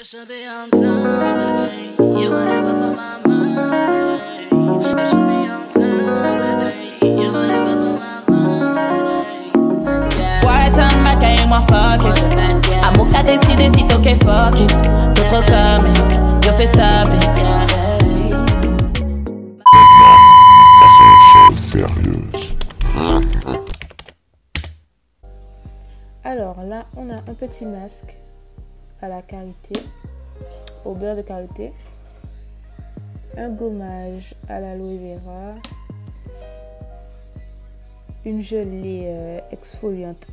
You should be on time, baby. You whatever for my mind, baby. You should be on time, baby. You whatever for my mind, baby. White and Mac, I am a fuck it. I'm okay, décide, okay, fuck it. D'autres comme, you fais stop it. Sérieuse. Alors là, on a un petit masque à la karité, au beurre de karité, un gommage à l'aloe vera, une gelée exfoliante,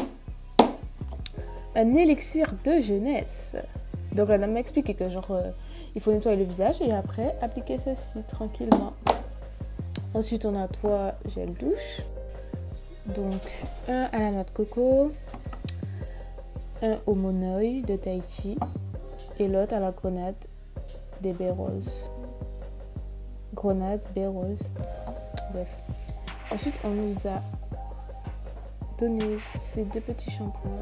un élixir de jeunesse. Donc la dame m'a expliqué que genre il faut nettoyer le visage et après appliquer ceci tranquillement. Ensuite on a 3 gels douche, donc un à la noix de coco, un au monoï de Tahiti et l'autre à la grenade des baies roses. Grenade, baies roses. Bref. Ensuite, on nous a donné ces 2 petits shampoings.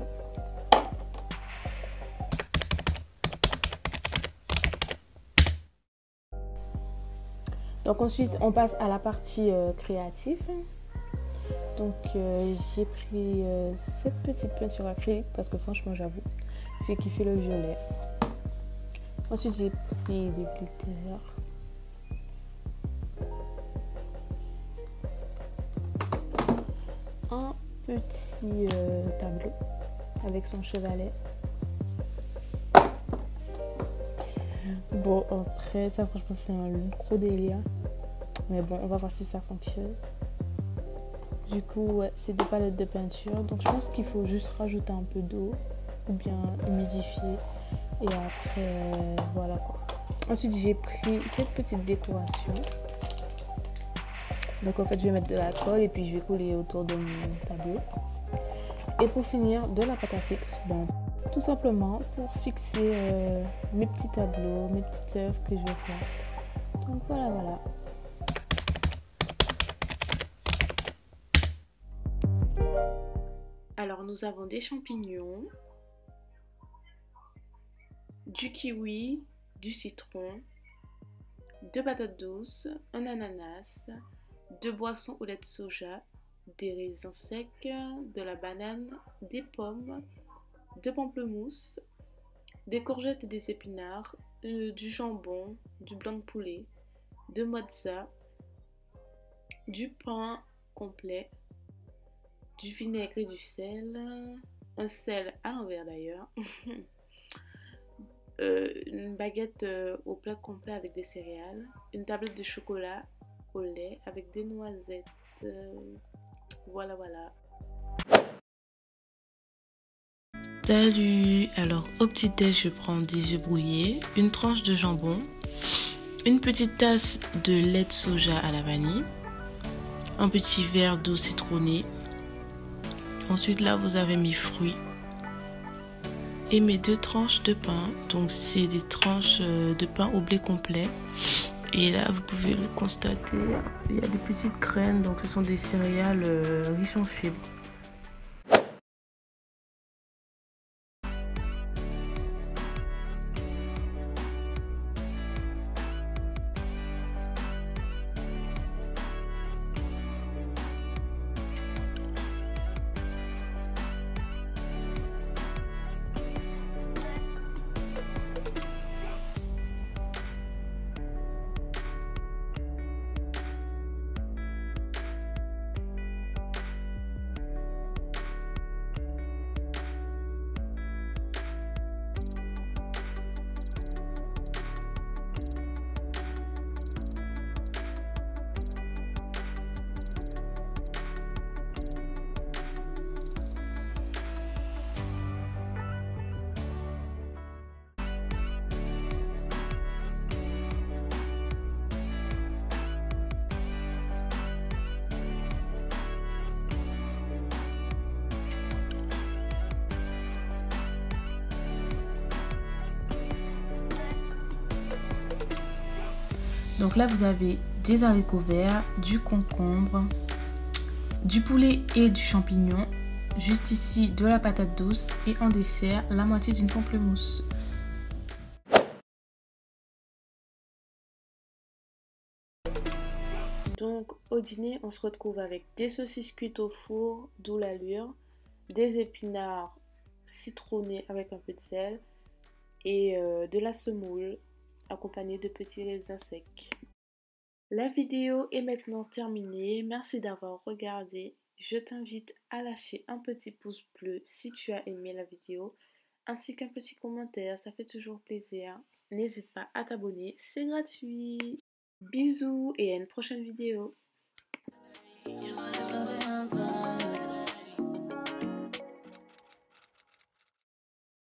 Donc ensuite, on passe à la partie créative. Donc j'ai pris cette petite peinture acrylique parce que franchement j'avoue j'ai kiffé le violet. Ensuite j'ai pris des glitters. Un petit tableau avec son chevalet. Bon après ça franchement c'est un gros délire. Mais bon on va voir si ça fonctionne. Du coup, ouais, c'est des palettes de peinture. Donc, je pense qu'il faut juste rajouter un peu d'eau ou bien humidifier. Et après, voilà quoi. Ensuite, j'ai pris cette petite décoration. Donc, en fait, je vais mettre de la colle et puis je vais coller autour de mon tableau. Et pour finir, de la pâte à fixe. Bon, tout simplement pour fixer mes petits tableaux, mes petites œuvres que je vais faire. Donc, voilà, voilà. Alors, nous avons des champignons, du kiwi, du citron, 2 patates douces, un ananas, 2 boissons au lait de soja, des raisins secs, de la banane, des pommes, 2 pamplemousses, des courgettes et des épinards, du jambon, du blanc de poulet, 2 mozza, du pain complet, du vinaigre et du sel, un sel à l'envers d'ailleurs, une baguette au plat complet avec des céréales, une tablette de chocolat au lait avec des noisettes, voilà voilà. Salut! Alors au petit déj je prends des œufs brouillés, une tranche de jambon, une petite tasse de lait de soja à la vanille, un petit verre d'eau citronnée. Ensuite là vous avez mes fruits et mes 2 tranches de pain. Donc c'est des tranches de pain au blé complet. Et là vous pouvez le constater, il y a des petites graines. Donc ce sont des céréales riches en fibres. Donc là vous avez des haricots verts, du concombre, du poulet et du champignon, juste ici de la patate douce et en dessert la moitié d'une pamplemousse. Donc au dîner, on se retrouve avec des saucisses cuites au four, d'où l'allure, des épinards citronnés avec un peu de sel et de la semoule accompagnée de petits raisins secs. La vidéo est maintenant terminée. Merci d'avoir regardé. Je t'invite à lâcher un petit pouce bleu si tu as aimé la vidéo, ainsi qu'un petit commentaire, ça fait toujours plaisir. N'hésite pas à t'abonner, c'est gratuit. Bisous et à une prochaine vidéo. You wanna